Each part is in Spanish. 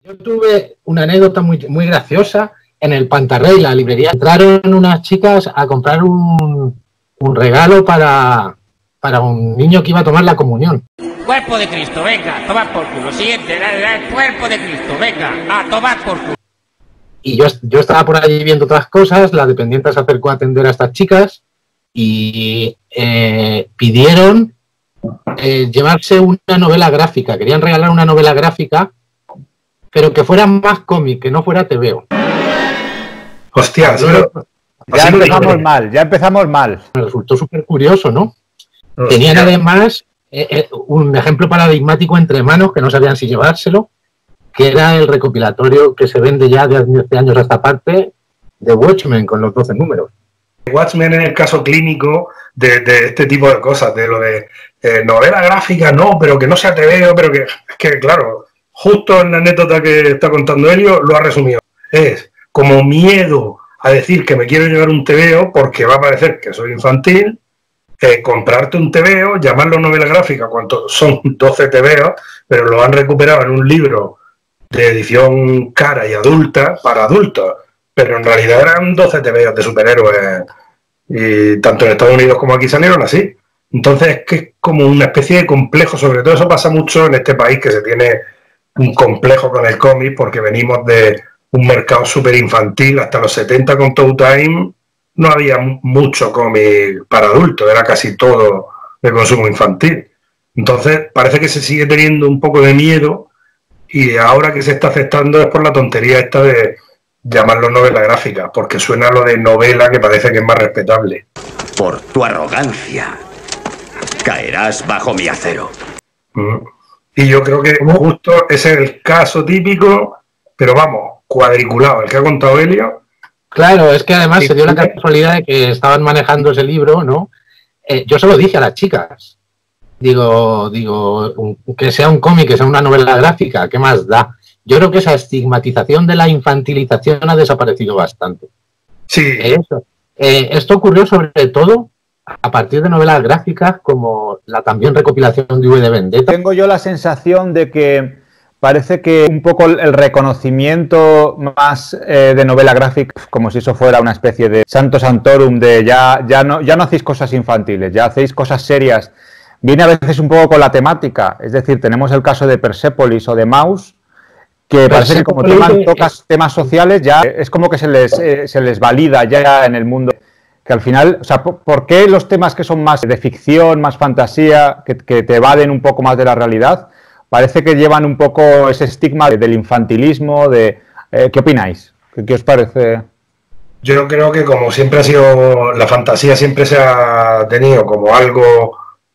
Yo tuve una anécdota muy graciosa en el Pantarrey, la librería. Entraron unas chicas a comprar un regalo para un niño que iba a tomar la comunión. Cuerpo de Cristo, venga, tomad por culo. Siguiente, el cuerpo de Cristo, venga, a tomar por culo. Y yo estaba por allí viendo otras cosas, la dependiente se acercó a atender a estas chicas y pidieron llevarse una novela gráfica. Querían regalar una novela gráfica, pero que fuera más cómic, que no fuera TVO. Hostia, ya empezamos mal. Me resultó súper curioso, ¿no? Hostia. Tenían además un ejemplo paradigmático entre manos que no sabían si llevárselo, que era el recopilatorio que se vende ya de hace años a esta parte de Watchmen con los 12 números. Watchmen es el caso clínico de este tipo de cosas, de lo de novela gráfica, no, pero que no sea TVO, pero que, es que claro, justo en la anécdota que está contando Helio lo ha resumido. Es como miedo a decir que me quiero llevar un TVO porque va a parecer que soy infantil, comprarte un TVO, llamarlo novela gráfica, cuando son 12 TVO, pero lo han recuperado en un libro de edición cara y adulta para adultos, pero en realidad eran 12 TVOs de superhéroes y tanto en Estados Unidos como aquí salieron así. Entonces es que es como una especie de complejo, sobre todo eso pasa mucho en este país, que se tiene un complejo con el cómic porque venimos de un mercado súper infantil. Hasta los 70 con Toe Time no había mucho cómic para adultos, era casi todo de consumo infantil. Entonces parece que se sigue teniendo un poco de miedo y ahora que se está aceptando es por la tontería esta de llamarlo novela gráfica, porque suena lo de novela que parece que es más respetable. Por tu arrogancia caerás bajo mi acero. Y yo creo que justo ese es el caso típico, pero vamos, cuadriculado, el que ha contado Helio. Claro, es que además se dio la casualidad de que estaban manejando ese libro, ¿no? Yo se lo dije a las chicas. Digo, que sea un cómic, que sea una novela gráfica, ¿qué más da? Yo creo que esa estigmatización de la infantilización ha desaparecido bastante. Sí. Esto ocurrió sobre todo a partir de novelas gráficas como la también recopilación de V de Vendetta. Tengo yo la sensación de que parece que un poco el reconocimiento más de novela gráfica, como si eso fuera una especie de Santo Santorum, de ya no hacéis cosas infantiles, ya hacéis cosas serias. Viene a veces un poco con la temática, es decir, tenemos el caso de Persepolis o de Maus, que parece que como tocas temas sociales ya es como que se les valida ya en el mundo. Que al final, o sea, ¿por qué los temas que son más de ficción, más fantasía, que te evaden un poco más de la realidad, parece que llevan un poco ese estigma del infantilismo? ¿Qué opináis? ¿Qué os parece? Yo creo que como siempre ha sido, la fantasía siempre se ha tenido como algo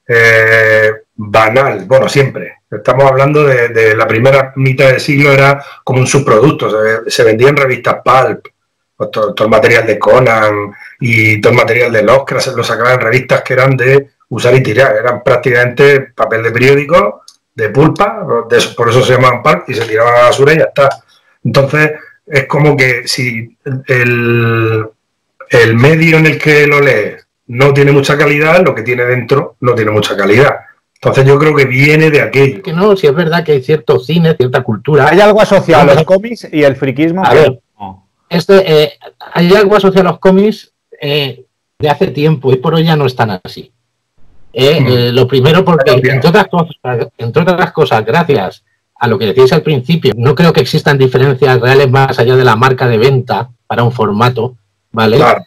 banal, bueno, siempre. Estamos hablando de la primera mitad del siglo, era como un subproducto, se vendía en revistas pulp, todo el material de Conan y todo el material de Lovecraft se lo sacaban en revistas que eran de usar y tirar, eran prácticamente papel de periódico, de pulpa, por eso se llamaban pulp, y se tiraban a la basura y ya está. Entonces es como que si el medio en el que lo lees no tiene mucha calidad, lo que tiene dentro no tiene mucha calidad. Entonces yo creo que viene de aquello. Que no, si es verdad que hay cierto cine, cierta cultura. Hay algo asociado a los cómics y el friquismo. A ver, hay algo asociado a los cómics de hace tiempo y por hoy ya no están así. Lo primero porque, entre otras cosas, gracias a lo que decíais al principio, no creo que existan diferencias reales más allá de la marca de venta para un formato, ¿vale? Claro.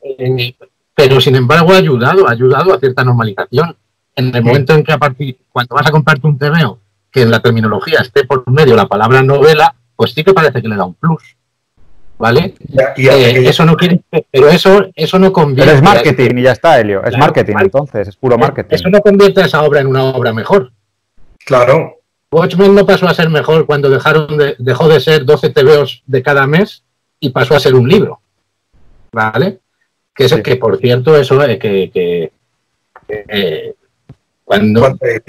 Pero sin embargo ha ayudado a cierta normalización. En el momento en que cuando vas a comprarte un TVO, que en la terminología esté por medio la palabra novela, pues sí que parece que le da un plus, ¿vale? Eso no quiere, pero eso no convierte. Pero es marketing y ya está, Helio. Es marketing, entonces, es puro marketing. Eso no convierte a esa obra en una obra mejor. Claro. Watchmen no pasó a ser mejor cuando dejó de ser 12 TVOs de cada mes y pasó a ser un libro, ¿vale? Que por cierto, eso cuando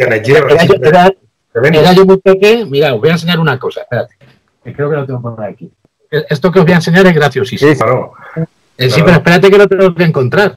era yo muy pequeño, mira, os voy a enseñar una cosa, espérate, que creo que lo tengo por aquí. Esto que os voy a enseñar es graciosísimo. Sí, claro. Sí, pero espérate que lo tengo que encontrar.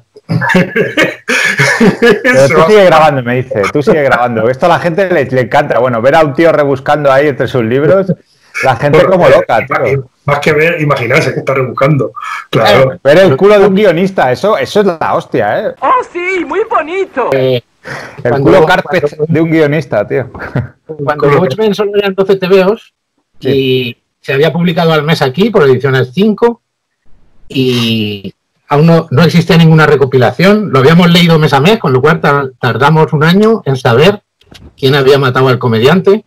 Pero tú sigue grabando, me dice, tú sigue grabando. Esto a la gente le encanta. Bueno, ver a un tío rebuscando ahí entre sus libros La gente como loca, tío. Más que ver, imaginarse que está rebuscando. Claro. Ver el culo de un guionista, eso es la hostia, ¿eh? ¡Oh, sí! ¡Muy bonito! El culo carpet de un guionista, tío. Cuando Watchmen solo eran 12 TVOs y se había publicado al mes aquí por Ediciones 5 y aún no existía ninguna recopilación. Lo habíamos leído mes a mes, con lo cual tardamos un año en saber quién había matado al comediante.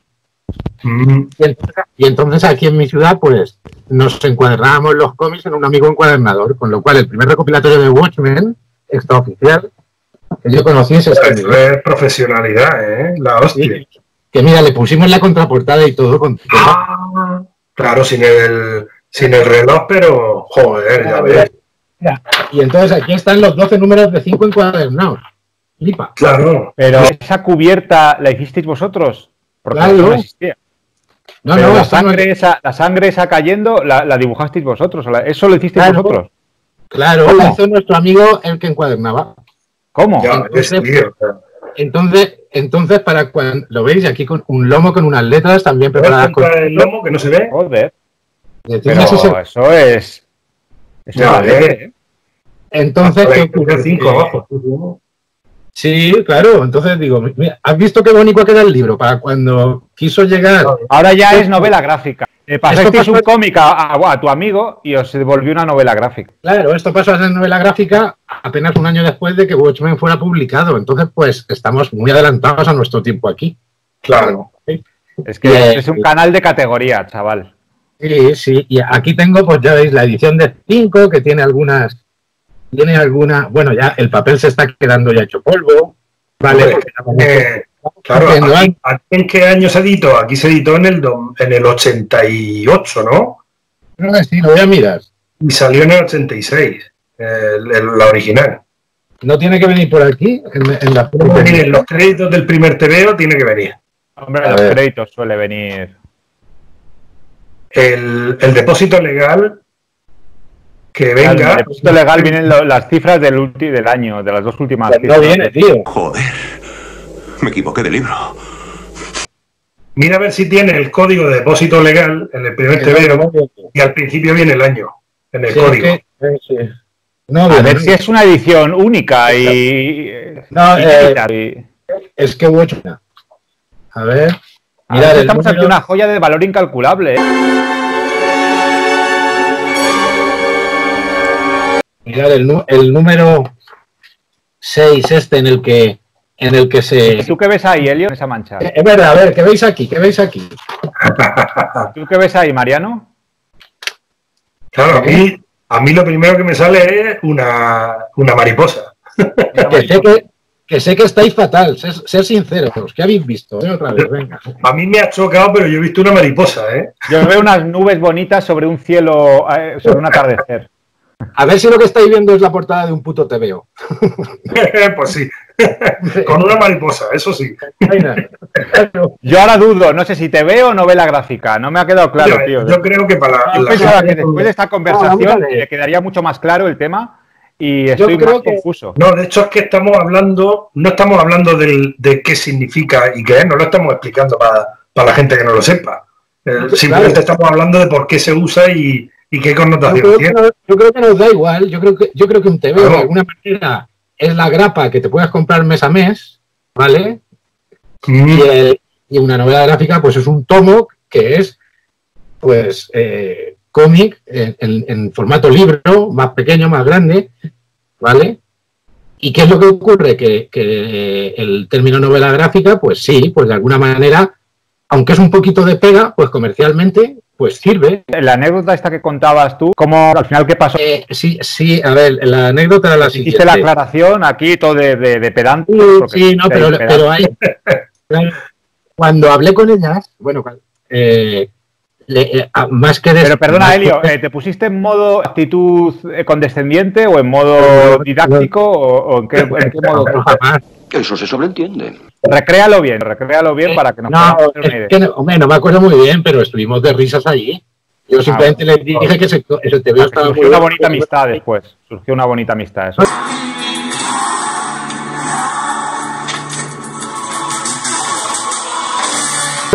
Y entonces aquí en mi ciudad pues nos encuadrábamos los cómics en un amigo encuadernador, con lo cual el primer recopilatorio de Watchmen extraoficial que yo conocí es este. Esto es profesionalidad, ¿eh? La hostia. Sí, que mira, le pusimos la contraportada y todo con... Claro, sin el reloj, pero joder, ya ves. Mira, y entonces aquí están los 12 números de 5 encuadernados. Flipa. Claro. Pero esa cubierta la hicisteis vosotros, porque Claro. no existía. No, Pero no, la esto no sangre, es- la sangre esa cayendo la dibujasteis vosotros. Eso lo hicisteis Claro. vosotros. Claro, ¿Cómo? lo hizo nuestro amigo el que encuadernaba. ¿Cómo? Ya Entonces- ves, tío. Entonces, para cuando lo veis aquí con un lomo con unas letras también ¿Ves preparadas con... contra el lomo que no se ve? Joder. Decirme Pero si se- eso es... Eso Ya, es alegre, ¿eh? Entonces, ¿qué ocurre? 5 abajo. Sí, claro, entonces digo, mira, ¿has visto qué bonito queda el libro? Para cuando quiso llegar... Ahora ya es novela gráfica. Pasasteis pasó- un cómic a tu amigo y os devolvió una novela gráfica. Claro, esto pasó a ser novela gráfica apenas un año después de que Watchmen fuera publicado. Entonces, pues, estamos muy adelantados a nuestro tiempo aquí. Claro. Es que Bien. es un canal de categoría, chaval. Sí, sí, y aquí tengo, pues ya veis, la edición de 5, que tiene algunas... Bueno, ya el papel se está quedando ya hecho polvo, ¿vale? Hombre, Porque Claro, Haciendo aquí, ¿en qué año se editó? Aquí se editó en el 88, ¿no? no, sí, lo voy a mirar. Y salió en el 86, la original. No tiene que venir por aquí, en la Miren, los créditos del primer TVO tiene que venir. Hombre, A los ver. créditos suele venir. El depósito legal que En el venga. depósito legal vienen las cifras del año, de las dos últimas No cifras. viene, tío. Joder, me equivoqué de libro. Mira a ver si tiene el código de depósito legal en el primer TVO y al principio viene el año en el Sí, código. es que- sí. No, A viene, ver no. si es una edición única y... No, y- es que Watchmen. A ver. A Mirad, ver, el estamos ante número- una joya de valor incalculable. Mirad el número 6, este en el que se... ¿Tú qué ves ahí, Elio, en esa mancha? Es verdad, a ver, ¿qué veis aquí? ¿Qué veis aquí? ¿Tú qué ves ahí, Mariano? Claro, a mí lo primero que me sale es una mariposa. Que sé que estáis fatal, ser sinceros. ¿Qué habéis visto? Otra vez, venga. A mí me ha chocado, pero yo he visto una mariposa, ¿eh? Yo veo unas nubes bonitas sobre un cielo, sobre un atardecer. A ver si lo que estáis viendo es la portada de un puto TVO. Pues sí, con una mariposa, eso sí. Claro. Yo ahora dudo, no sé si te veo o novela gráfica, no me ha quedado claro, tío. Yo creo que para Yo la pensaba gente- que después de esta vamos conversación a ver. le quedaría mucho más claro el tema y Yo estoy creo más que- confuso. No, de hecho es que no estamos hablando de qué significa y qué es, no lo estamos explicando para la gente que no lo sepa. Simplemente estamos hablando de por qué se usa y qué connotación tiene. Yo creo que nos da igual. Yo creo que un TVO Claro. de alguna manera es la grapa que te puedes comprar mes a mes, ¿vale? Y una novela gráfica, pues es un tomo que es, pues, cómic en formato libro, más pequeño, más grande, ¿vale? ¿Y qué es lo que ocurre? Que el término novela gráfica, pues sí, pues de alguna manera, aunque es un poquito de pega, pues comercialmente, pues sirve. La anécdota esta que contabas tú, ¿cómo al final qué pasó? Sí, a ver, la anécdota era la Hiciste siguiente. la aclaración aquí, todo de pedante. porque Sí, no, soy pedante. pero hay... Cuando hablé con ellas, bueno, más que... Pero perdona, más Elio, que- ¿te pusiste en modo actitud condescendiente o en modo didáctico o en qué modo? No, jamás. Eso se sobreentiende. Recréalo bien para que nos No, podamos hacer una es idea. que hombre, no me acuerdo muy bien, pero estuvimos de risas allí. Yo simplemente les dije que ese TVO estaba muy Surgió una bien. bonita amistad después. Surgió una bonita amistad. Eso.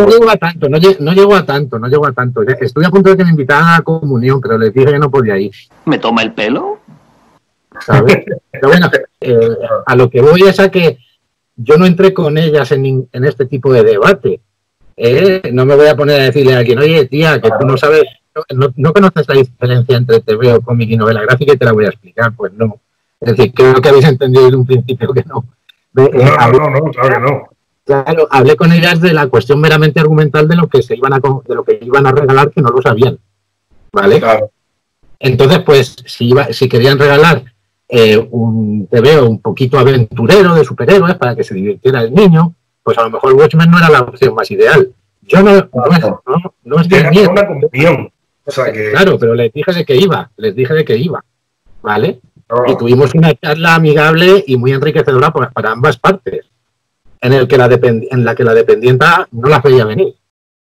No llego a tanto, no llego a tanto. Estuve a punto de que me invitaran a la comunión, pero les dije que no podía ir. ¿Me toma el pelo? ¿Sabes? Pero bueno, a lo que voy es a que yo no entré con ellas en este tipo de debate. No me voy a poner a decirle a alguien, oye, tía, que tú no sabes, no conoces la diferencia entre TV o cómic y novela gráfica y te la voy a explicar. Pues no. Es decir, creo que habéis entendido desde un principio que no. No, claro que no. Claro, hablé con ellas de la cuestión meramente argumental de lo que de lo que iban a regalar, que no lo sabían. ¿Vale? Claro. Entonces, pues, si querían regalar un TVO un poquito aventurero de superhéroes para que se divirtiera el niño, pues a lo mejor Watchmen no era la opción más ideal. Yo no estoy miedo. Una convicción. O sea que... Claro, pero les dije de que iba, ¿vale? Oh. Y tuvimos una charla amigable y muy enriquecedora para ambas partes, en la que la dependienta no las veía venir.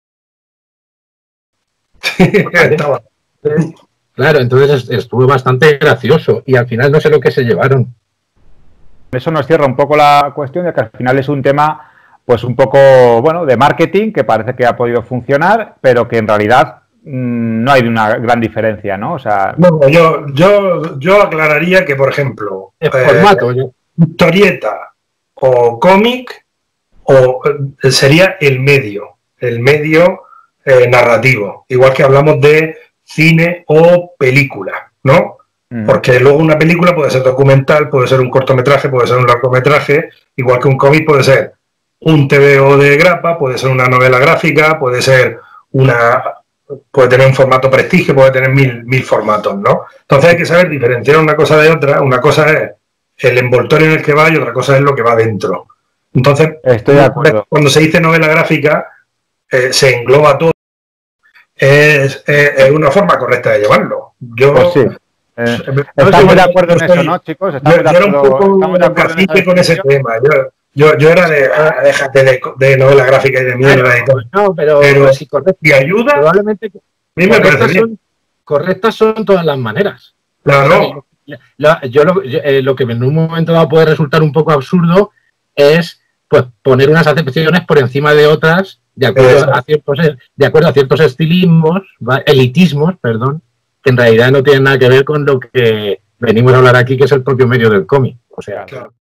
¿Vale? Claro, entonces estuvo bastante gracioso y al final no sé lo que se llevaron. Eso nos cierra un poco la cuestión de que al final es un tema, pues un poco, bueno, de marketing, que parece que ha podido funcionar, pero que en realidad no hay una gran diferencia, ¿no? O sea... Bueno, yo aclararía que, por ejemplo, historieta o cómic sería el medio narrativo, igual que hablamos de cine o película, ¿no? Porque luego una película puede ser documental, puede ser un cortometraje, puede ser un largometraje, igual que un cómic puede ser un TVO de grapa, puede ser una novela gráfica, puede tener un formato prestigio, puede tener mil formatos, ¿no? Entonces hay que saber diferenciar una cosa de otra. Una cosa es el envoltorio en el que va y otra cosa es lo que va dentro. Entonces, estoy de acuerdo. Cuando se dice novela gráfica, se engloba todo. Es una forma correcta de llevarlo. Pues sí. Estamos de acuerdo en eso, ¿no, chicos? Yo era un poco cacique con ese tema. Yo era déjate de novela gráfica y de mierda y todo. No, pero si y ayuda, probablemente a mí me parece bien. Correctas son todas las maneras. Claro. Lo que en un momento dado puede resultar un poco absurdo es pues poner unas acepciones por encima de otras de acuerdo a ciertos estilismos, elitismos, perdón, que en realidad no tienen nada que ver con lo que venimos a hablar aquí, que es el propio medio del cómic. O sea, claro.